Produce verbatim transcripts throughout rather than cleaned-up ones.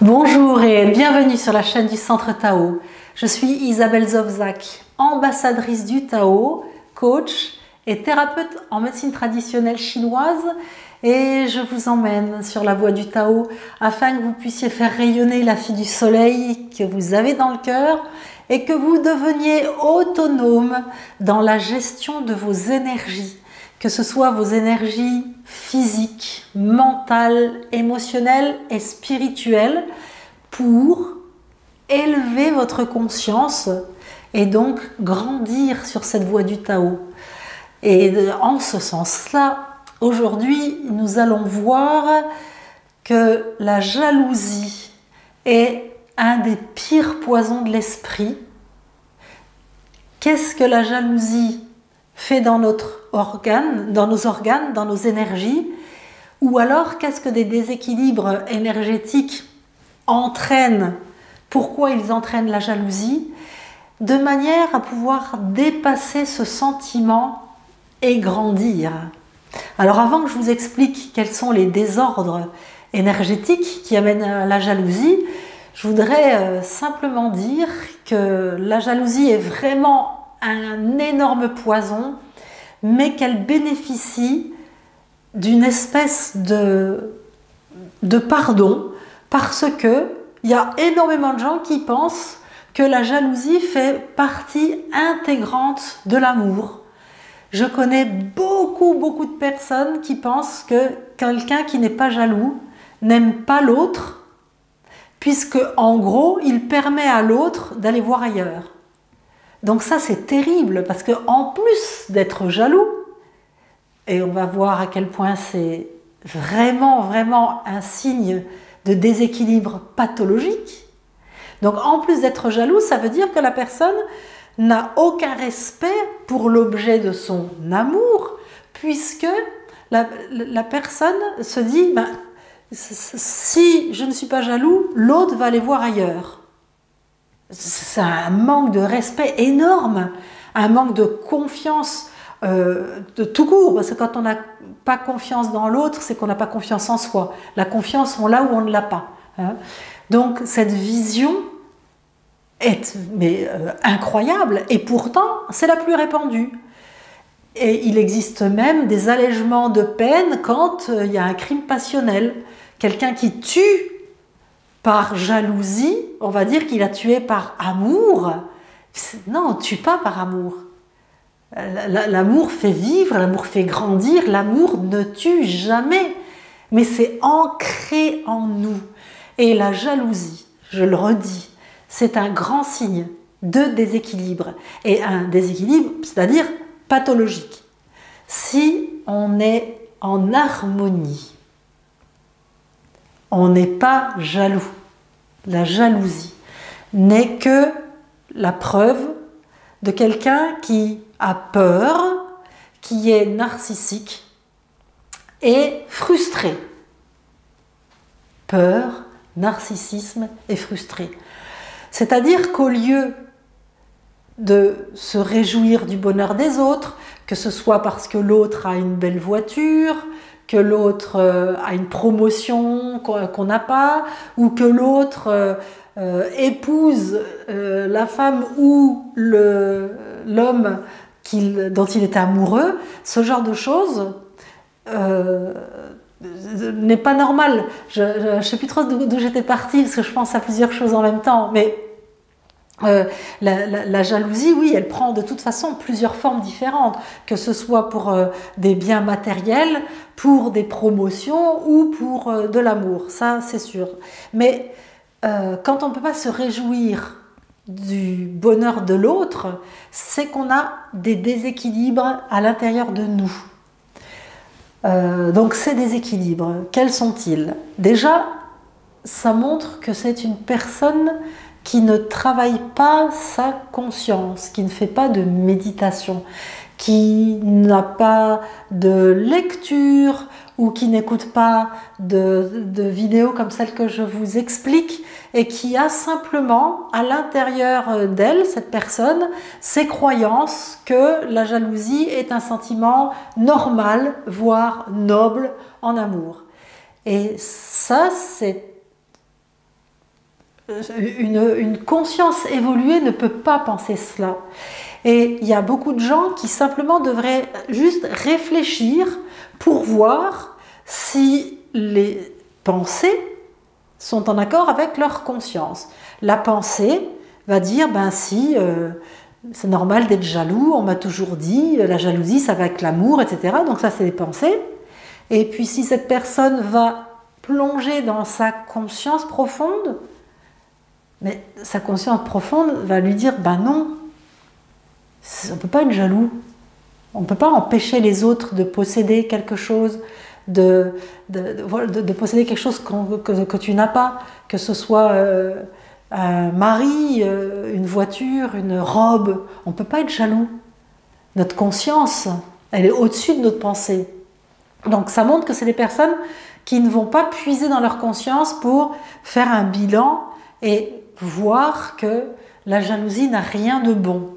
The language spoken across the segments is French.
Bonjour et bienvenue sur la chaîne du Centre Tao. Je suis Isabelle Zovzak, ambassadrice du Tao, coach et thérapeute en médecine traditionnelle chinoise, et je vous emmène sur la voie du Tao afin que vous puissiez faire rayonner la fille du soleil que vous avez dans le cœur et que vous deveniez autonome dans la gestion de vos énergies, que ce soit vos énergies physiques, mentales, émotionnelles et spirituelles, pour élever votre conscience et donc grandir sur cette voie du Tao. Et en ce sens-là, aujourd'hui, nous allons voir que la jalousie est un des pires poisons de l'esprit. Qu'est-ce que la jalousie fait dans notre organe, dans nos organes, dans nos énergies? Ou alors, qu'est-ce que des déséquilibres énergétiques entraînent? Pourquoi ils entraînent la jalousie? De manière à pouvoir dépasser ce sentiment et grandir. Alors avant que je vous explique quels sont les désordres énergétiques qui amènent à la jalousie, je voudrais euh, simplement dire que la jalousie est vraiment un énorme poison, mais qu'elle bénéficie d'une espèce de, de pardon, parce que il y a énormément de gens qui pensent que la jalousie fait partie intégrante de l'amour. Je connais beaucoup, beaucoup de personnes qui pensent que quelqu'un qui n'est pas jaloux n'aime pas l'autre, puisque en gros, il permet à l'autre d'aller voir ailleurs. Donc ça, c'est terrible, parce qu'en plus d'être jaloux, et on va voir à quel point c'est vraiment, vraiment un signe de déséquilibre pathologique. Donc en plus d'être jaloux, ça veut dire que la personne n'a aucun respect pour l'objet de son amour, puisque la, la personne se dit ben, si je ne suis pas jaloux, l'autre va aller voir ailleurs. C'est un manque de respect énorme, un manque de confiance euh, de tout court, parce que quand on n'a pas confiance dans l'autre, c'est qu'on n'a pas confiance en soi. La confiance, on l'a ou on ne l'a pas. Hein. Donc cette vision est mais, euh, incroyable, et pourtant c'est la plus répandue. Et il existe même des allègements de peine quand euh, il y a un crime passionnel. Quelqu'un qui tue par jalousie, on va dire qu'il a tué par amour. Non, on ne tue pas par amour. L'amour fait vivre, l'amour fait grandir, l'amour ne tue jamais. Mais c'est ancré en nous. Et la jalousie, je le redis, c'est un grand signe de déséquilibre. Et un déséquilibre, c'est-à-dire pathologique. Si on est en harmonie, on n'est pas jaloux. La jalousie n'est que la preuve de quelqu'un qui a peur, qui est narcissique et frustré. Peur, narcissisme et frustré. C'est-à-dire qu'au lieu de se réjouir du bonheur des autres, que ce soit parce que l'autre a une belle voiture, que l'autre euh, a une promotion qu'on n'a pas, ou que l'autre euh, euh, épouse euh, la femme ou l'homme dont il était amoureux, ce genre de choses euh, n'est pas normal. Je ne sais plus trop d'où j'étais partie, parce que je pense à plusieurs choses en même temps, mais Euh, la, la, la jalousie, oui, elle prend de toute façon plusieurs formes différentes, que ce soit pour euh, des biens matériels, pour des promotions ou pour euh, de l'amour, ça c'est sûr. Mais euh, quand on ne peut pas se réjouir du bonheur de l'autre, c'est qu'on a des déséquilibres à l'intérieur de nous. Euh, donc ces déséquilibres, quels sont-ils? Déjà, ça montre que c'est une personne qui ne travaille pas sa conscience, qui ne fait pas de méditation, qui n'a pas de lecture ou qui n'écoute pas de, de vidéos comme celle que je vous explique, et qui a simplement à l'intérieur d'elle, cette personne, ses croyances que la jalousie est un sentiment normal, voire noble en amour. Et ça, c'est une, une conscience évoluée ne peut pas penser cela. Et il y a beaucoup de gens qui simplement devraient juste réfléchir pour voir si les pensées sont en accord avec leur conscience. La pensée va dire, ben si, euh, c'est normal d'être jaloux, on m'a toujours dit, la jalousie ça va avec l'amour, et cetera. Donc ça c'est des pensées. Et puis si cette personne va plonger dans sa conscience profonde, mais sa conscience profonde va lui dire, ben non, on ne peut pas être jaloux. On ne peut pas empêcher les autres de posséder quelque chose, de, de, de, de posséder quelque chose que, que, que tu n'as pas, que ce soit euh, un mari, euh, une voiture, une robe. On ne peut pas être jaloux. Notre conscience, elle est au-dessus de notre pensée. Donc ça montre que c'est des personnes qui ne vont pas puiser dans leur conscience pour faire un bilan et voir que la jalousie n'a rien de bon.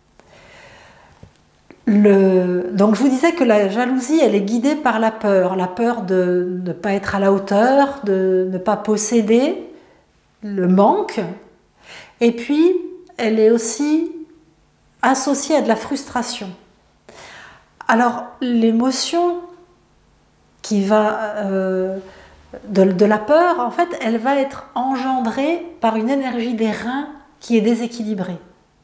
Le... Donc je vous disais que la jalousie, elle est guidée par la peur, la peur de ne pas être à la hauteur, de ne pas posséder, le manque, et puis elle est aussi associée à de la frustration. Alors l'émotion qui va euh, de, de la peur, en fait, elle va être engendrée par une énergie des reins qui est déséquilibrée.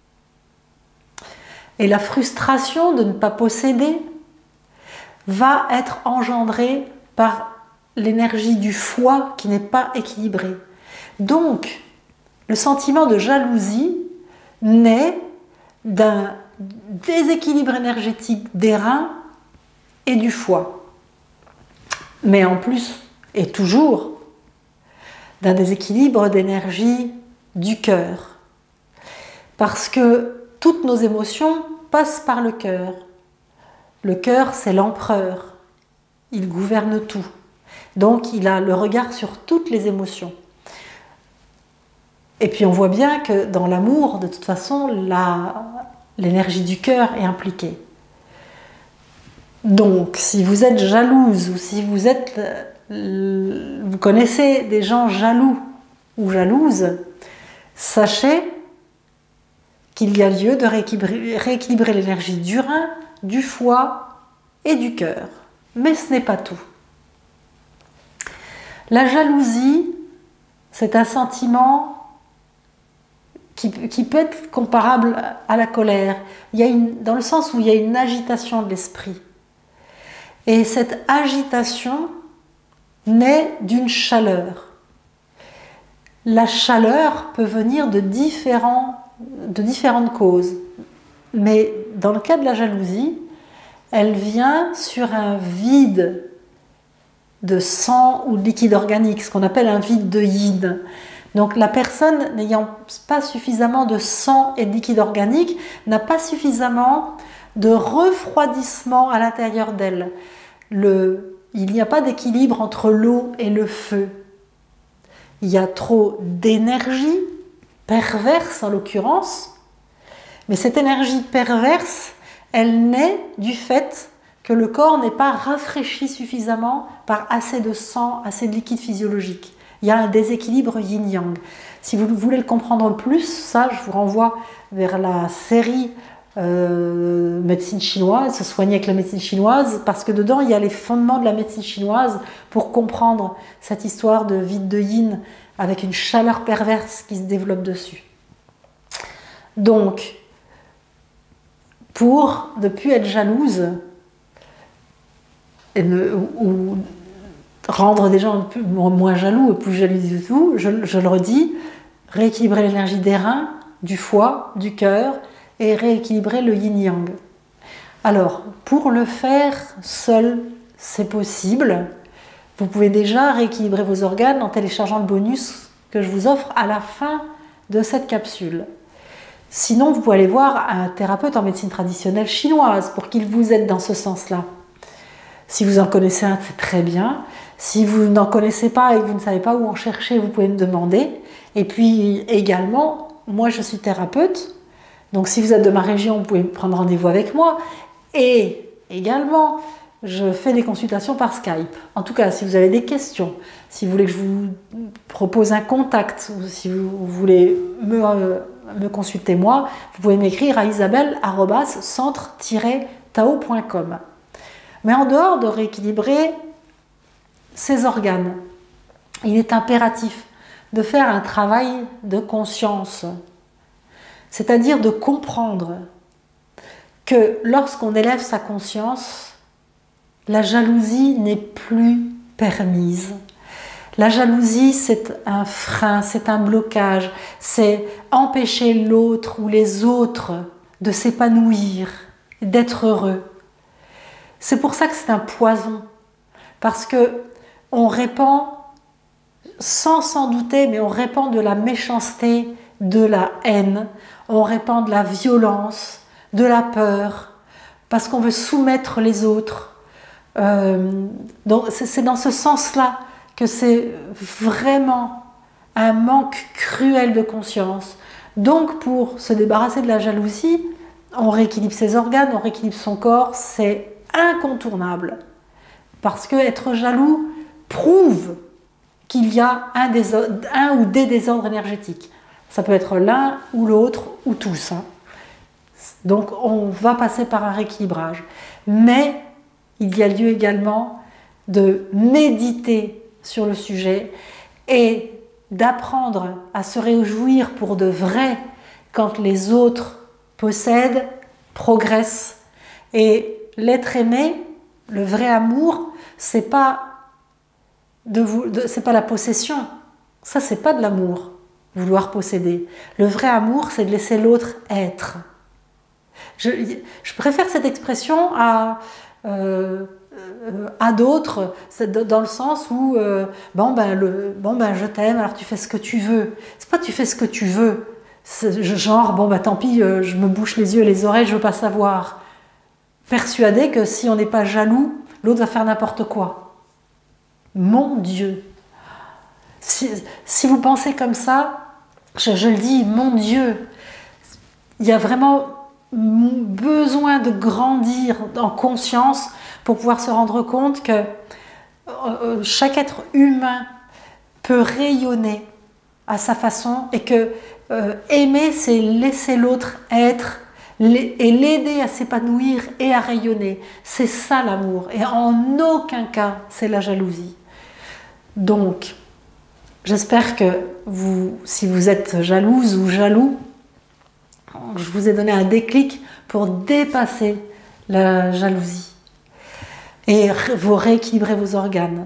Et la frustration de ne pas posséder va être engendrée par l'énergie du foie qui n'est pas équilibrée. Donc, le sentiment de jalousie naît d'un déséquilibre énergétique des reins et du foie. Mais en plus, et toujours, d'un déséquilibre d'énergie du cœur. Parce que toutes nos émotions passent par le cœur. Le cœur, c'est l'empereur. Il gouverne tout. Donc, il a le regard sur toutes les émotions. Et puis, on voit bien que dans l'amour, de toute façon, la, l'énergie du cœur est impliquée. Donc, si vous êtes jalouse ou si vous êtes, vous connaissez des gens jaloux ou jalouses, sachez qu'il y a lieu de rééquilibrer, rééquilibrer l'énergie du rein, du foie et du cœur. Mais ce n'est pas tout. La jalousie, c'est un sentiment qui, qui peut être comparable à la colère. Il y a une, dans le sens où il y a une agitation de l'esprit. Et cette agitation naît d'une chaleur. La chaleur peut venir de différents de différentes causes. Mais dans le cas de la jalousie, elle vient sur un vide de sang ou de liquide organique, ce qu'on appelle un vide de yin. Donc la personne n'ayant pas suffisamment de sang et de liquide organique n'a pas suffisamment de refroidissement à l'intérieur d'elle. Le, il n'y a pas d'équilibre entre l'eau et le feu. Il y a trop d'énergie, perverse en l'occurrence, mais cette énergie perverse, elle naît du fait que le corps n'est pas rafraîchi suffisamment par assez de sang, assez de liquide physiologique. Il y a un déséquilibre yin-yang. Si vous voulez le comprendre plus, ça, je vous renvoie vers la série euh, médecine chinoise, se soigner avec la médecine chinoise, parce que dedans, il y a les fondements de la médecine chinoise pour comprendre cette histoire de vide de yin avec une chaleur perverse qui se développe dessus. Donc, pour ne plus être jalouse, et ne, ou, ou rendre des gens plus, moins jaloux et plus jaloux du tout, je, je le redis, rééquilibrer l'énergie des reins, du foie, du cœur, et rééquilibrer le yin-yang. Alors, pour le faire seul, c'est possible. Vous pouvez déjà rééquilibrer vos organes en téléchargeant le bonus que je vous offre à la fin de cette capsule. Sinon, vous pouvez aller voir un thérapeute en médecine traditionnelle chinoise pour qu'il vous aide dans ce sens-là. Si vous en connaissez un, c'est très bien. Si vous n'en connaissez pas et que vous ne savez pas où en chercher, vous pouvez me demander. Et puis également, moi je suis thérapeute. Donc si vous êtes de ma région, vous pouvez prendre rendez-vous avec moi. Et également, je fais des consultations par Skype. En tout cas, si vous avez des questions, si vous voulez que je vous propose un contact, ou si vous voulez me, euh, me consulter moi, vous pouvez m'écrire à isabelle arobase centre tiret tao point com. Mais en dehors de rééquilibrer ces organes, il est impératif de faire un travail de conscience, c'est-à-dire de comprendre que lorsqu'on élève sa conscience, la jalousie n'est plus permise. La jalousie, c'est un frein, c'est un blocage, c'est empêcher l'autre ou les autres de s'épanouir, d'être heureux. C'est pour ça que c'est un poison, parce que on répand, sans s'en douter, mais on répand de la méchanceté, de la haine, on répand de la violence, de la peur, parce qu'on veut soumettre les autres. Euh, donc c'est dans ce sens-là que c'est vraiment un manque cruel de conscience. Donc pour se débarrasser de la jalousie, on rééquilibre ses organes, on rééquilibre son corps, c'est incontournable. Parce que être jaloux prouve qu'il y a un, désordre, un ou des désordres énergétiques. Ça peut être l'un ou l'autre ou tous. Hein. Donc on va passer par un rééquilibrage. Mais il y a lieu également de méditer sur le sujet et d'apprendre à se réjouir pour de vrai quand les autres possèdent, progressent. Et l'être aimé, le vrai amour, c'est pas de vous, de, c'est pas la possession. Ça, c'est pas de l'amour, vouloir posséder. Le vrai amour, c'est de laisser l'autre être. Je, je préfère cette expression à, euh, à d'autres, dans le sens où euh, bon, ben, le, bon ben je t'aime, alors tu fais ce que tu veux. C'est pas tu fais ce que tu veux, genre bon ben tant pis, je me bouche les yeux et les oreilles, je veux pas savoir. Persuadé que si on n'est pas jaloux, l'autre va faire n'importe quoi. Mon Dieu, si, si vous pensez comme ça, je, je le dis, mon Dieu, il y a vraiment besoin de grandir en conscience pour pouvoir se rendre compte que euh, chaque être humain peut rayonner à sa façon et que euh, aimer, c'est laisser l'autre être et l'aider à s'épanouir et à rayonner. C'est ça l'amour. Et en aucun cas, c'est la jalousie. Donc, j'espère que vous, si vous êtes jalouse ou jaloux, je vous ai donné un déclic pour dépasser la jalousie et vous rééquilibrer vos organes.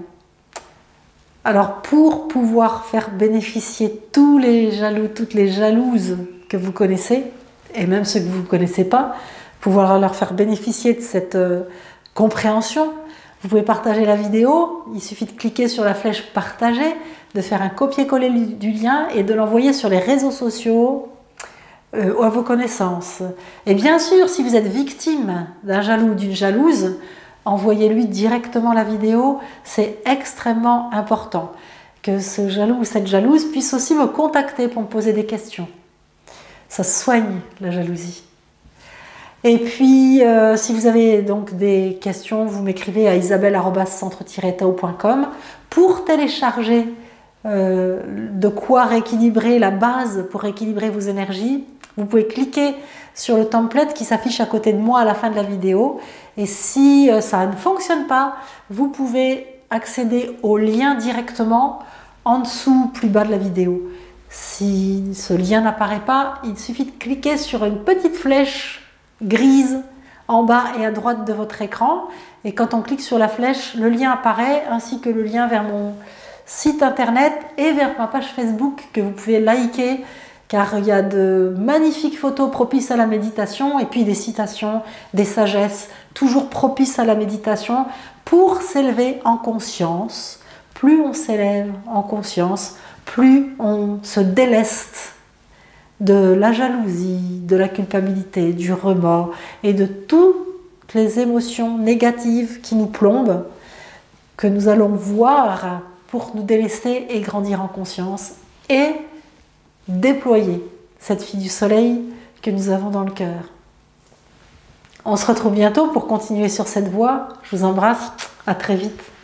Alors, pour pouvoir faire bénéficier tous les jaloux, toutes les jalouses que vous connaissez, et même ceux que vous ne connaissez pas, pouvoir leur faire bénéficier de cette euh, compréhension, vous pouvez partager la vidéo. Il suffit de cliquer sur la flèche partager, de faire un copier-coller du lien et de l'envoyer sur les réseaux sociaux euh, ou à vos connaissances. Et bien sûr, si vous êtes victime d'un jaloux ou d'une jalouse, envoyez-lui directement la vidéo. C'est extrêmement important que ce jaloux ou cette jalouse puisse aussi me contacter pour me poser des questions. Ça soigne la jalousie. Et puis, euh, si vous avez donc des questions, vous m'écrivez à isabelle arobase centre tiret tao point com pour télécharger euh, de quoi rééquilibrer la base pour rééquilibrer vos énergies. Vous pouvez cliquer sur le template qui s'affiche à côté de moi à la fin de la vidéo. Et si euh, ça ne fonctionne pas, vous pouvez accéder au lien directement en dessous, plus bas de la vidéo. Si ce lien n'apparaît pas, il suffit de cliquer sur une petite flèche grise en bas et à droite de votre écran. Et quand on clique sur la flèche, le lien apparaît ainsi que le lien vers mon site internet et vers ma page Facebook que vous pouvez liker car il y a de magnifiques photos propices à la méditation et puis des citations, des sagesses toujours propices à la méditation pour s'élever en conscience. Plus on s'élève en conscience, plus on se déleste de la jalousie, de la culpabilité, du remords et de toutes les émotions négatives qui nous plombent, que nous allons voir pour nous délester et grandir en conscience et déployer cette fille du soleil que nous avons dans le cœur. On se retrouve bientôt pour continuer sur cette voie. Je vous embrasse. À très vite.